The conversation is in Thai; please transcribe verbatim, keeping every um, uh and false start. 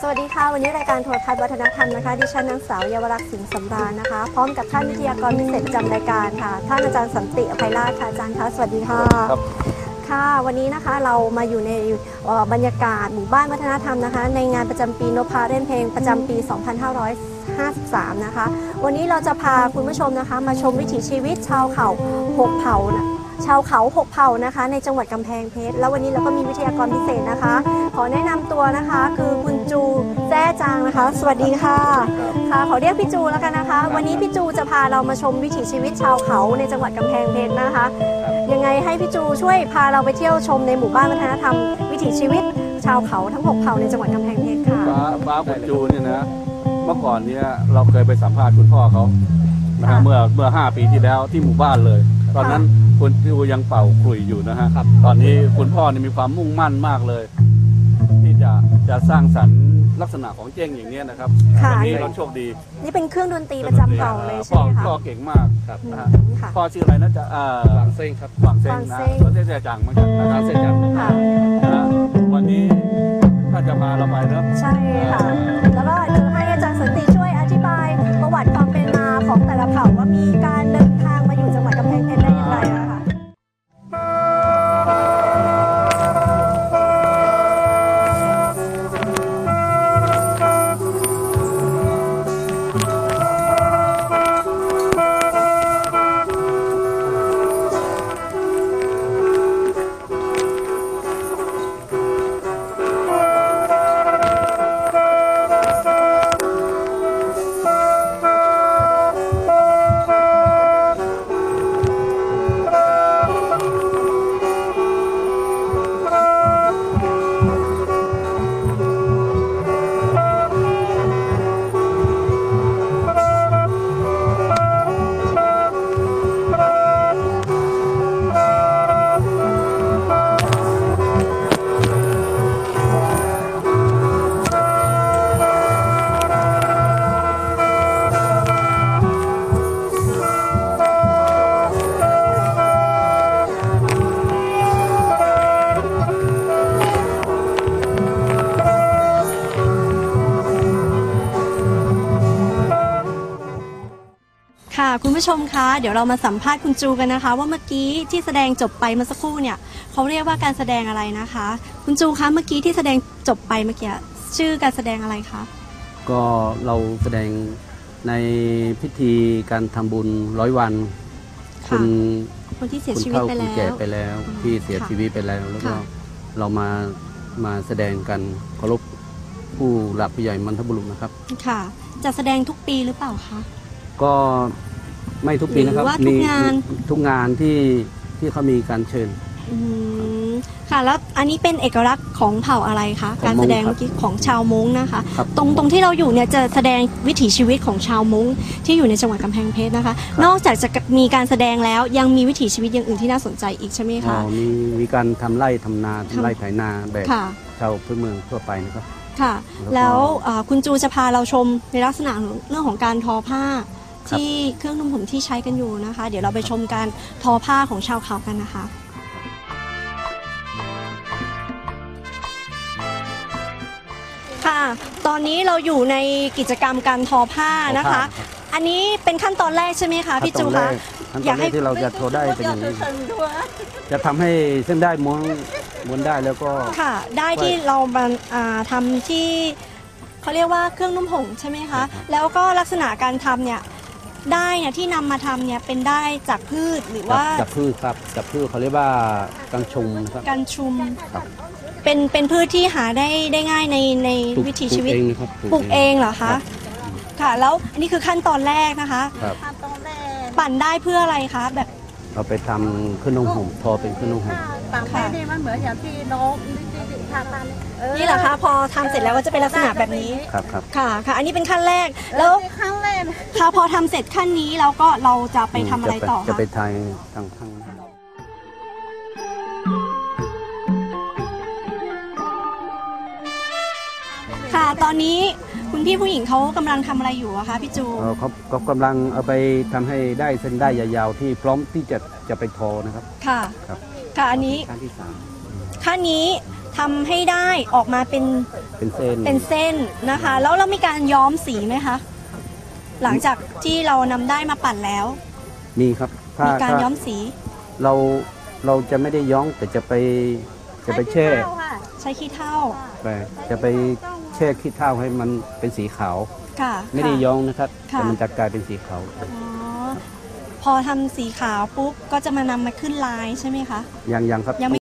วัสดีค่ะวันนี้รายการโทรทัศน์วัฒนธรรมนะคะดิฉันนางสาวเยาวรักษ์สิงห์สำราญนะคะพร้อมกับท่านวิทยากรพิเศษประจำรายการค่ะท่านอาจารย์สันติอภัยราชค่ะอาจารย์คะสวัสดีค่ะครับค่ะวันนี้นะคะเรามาอยู่ในบรรยากาศหมู่บ้านวัฒนธรรมนะคะในงานประจำปีนพเล่นเพลงประจำปี สองพันห้าร้อยห้าสิบสาม นะคะวันนี้เราจะพาคุณผู้ชมนะคะมาชมวิถีชีวิตชาวเขาหกเผ่านะชาวเขาหกเผ่านะคะในจังหวัดกำแพงเพชรแล้ววันนี้เราก็มีวิทยากรพิเศษนะคะขอแนะนำตัวนะคะคือคุณจูแจ้จางนะคะสวัสดีค่ะค่ะขอเรียกพี่จูแล้วกันนะคะวันนี้พี่จูจะพาเรามาชมวิถีชีวิตชาวเขาในจังหวัดกำแพงเพชรนะคะยังไงให้พี่จูช่วยพาเราไปเที่ยวชมในหมู่บ้านวัฒนธรรมวิถีชีวิตชาวเขาทั้งหกเผ่าในจังหวัดกำแพงเพชรค่ะป้าป้าคุณจูเนี่ยนะเมื่อก่อนเนี่ยเราเคยไปสัมภาษณ์คุณพ่อเขานะฮะเมื่อเมื่อห้าปีที่แล้วที่หมู่บ้านเลยตอนนั้นคุณจูยังเป่าขลุ่ยอยู่นะฮะตอนนี้คุณพ่อเนี่ยมีความมุ่งมั่นมากเลยที่จะจะสร้างสรรค์ลักษณะของเจ้งอย่างนี้นะครับวันนี้เราโชคดีนี่เป็นเครื่องดนตรีประจำเผ่าเลยใช่ไหมคะพ่อเก่งมากครับนะฮะพ่อชื่ออะไรนะจะหวังเซ้งครับหวังเซ้งนะเขาเจ๊จังเหมือนกันนะครับเจ๊จังนะวันนี้ถ้าจะพาเราไปเนอะใช่ค่ะแล้วก็เดี๋ยวให้อาจารย์สันติช่วยอธิบายประวัติความเป็นมาของแต่ละเผ่าว่ามีการเดินทางมาอยู่จังหวัดกำแพงเพชรได้อย่างไรนะคะค่ะคุณผู้ชมคะเดี๋ยวเรามาสัมภาษณ์คุณจูกันนะคะว่าเมื่อกี้ที่แสดงจบไปเมื่อสักครู่เนี่ยเขาเรียกว่าการแสดงอะไรนะคะคุณจูคะเมื่อกี้ที่แสดงจบไปเมื่อกี้ชื่อการแสดงอะไรคะก็เราแสดงในพิธีการทำบุญร้อยวันคุณคนที่เสียชีวิตไปแล้วแก่ไปแล้วที่เสียชีวิตไปแล้วแล้วก็เรามามาแสดงกันเคารพผู้หลักผู้ใหญ่บรรพบุรุษนะครับค่ะจะแสดงทุกปีหรือเปล่าคะก็ไม่ทุกปีนะครับมีทุกงานที่ที่เขามีการเชิญค่ะแล้วอันนี้เป็นเอกลักษณ์ของเผ่าอะไรคะการแสดงเมื่อกี้ของชาวม้งนะคะตรงตรงที่เราอยู่เนี่ยจะแสดงวิถีชีวิตของชาวม้งที่อยู่ในจังหวัดกำแพงเพชรนะคะนอกจากจะมีการแสดงแล้วยังมีวิถีชีวิตอย่างอื่นที่น่าสนใจอีกใช่ไหมคะมีมีการทำไร่ทำนาทำไร่ไถนาแบบชาวพื้นเมืองทั่วไปนะครับค่ะแล้วคุณจูจะพาเราชมในลักษณะเรื่องของการทอผ้าที่เครื่องนุ่งห่มที่ใช้กันอยู่นะคะเดี๋ยวเราไปชมการทอผ้าของชาวเขากันนะคะค่ะตอนนี้เราอยู่ในกิจกรรมการทอผ้านะคะอันนี้เป็นขั้นตอนแรกใช่ไหมคะพี่จูคะอยากให้ที่เราจะทอได้เป็นอย่างนี้จะทำให้เส้นได้ม้วนม้วนได้แล้วก็ค่ะได้ที่เราทำที่เขาเรียกว่าเครื่องนุ่งห่มใช่ไหมคะแล้วก็ลักษณะการทำเนี่ยได้เนี่ยที่นำมาทำเนี่ยเป็นได้จากพืชหรือว่าจากพืชครับจากพืชเขาเรียกว่ากัญชุมครับกัญชุมเป็นเป็นพืชที่หาได้ได้ง่ายในในวิถีชีวิตปลูกเองเหรอคะค่ะแล้วอันนี้คือขั้นตอนแรกนะคะขั้นตอนแรกปั่นได้เพื่ออะไรคะแบบเราไปทำเครื่องนุ่งห่มทอเป็นเครื่องนุ่งห่มต่างแม่นี่มันเหมือนอย่างที่น้องทาตันนี่แหละคะพอทำเสร็จแล้วก็จะเป็นลักษณะแบบนี้ครับครับค่ะค่ะอันนี้เป็นขั้นแรกแล้วขั้นแรกค่ะพอทำเสร็จขั้นนี้แล้วก็เราจะไปทำอะไรต่อจะไปทางทางข้างค่ะตอนนี้คุณพี่ผู้หญิงเขากำลังทำอะไรอยู่อะคะพี่จูเขาเขากำลังเอาไปทำให้ได้เส้นได้ยาวๆที่พร้อมที่จะจะไปทอนะครับค่ะครับค่ะอันนี้ขั้นที่สามขั้นนี้ทำให้ได้ออกมาเป็นเป็นเส้นเป็นเส้นนะคะ แล้วเรามีการย้อมสีไหมคะ หลังจากที่เรานำได้มาปั่นแล้วมีครับถ้ามีการถ้าย้อมสีเราเราจะไม่ได้ย้อมแต่จะไปจะไปแช่ใช้ขี้เถ้าไปจะไปแช่ขี้เถ้าให้มันเป็นสีขาวค่ะไม่ได้ค่ะย้อมนะครับค่ะแต่มันจะกลายเป็นสีขาวอ๋อพอทำสีขาวปุ๊บก็จะมานำมาขึ้นลายใช่ไหมคะยังยังครับยังไม่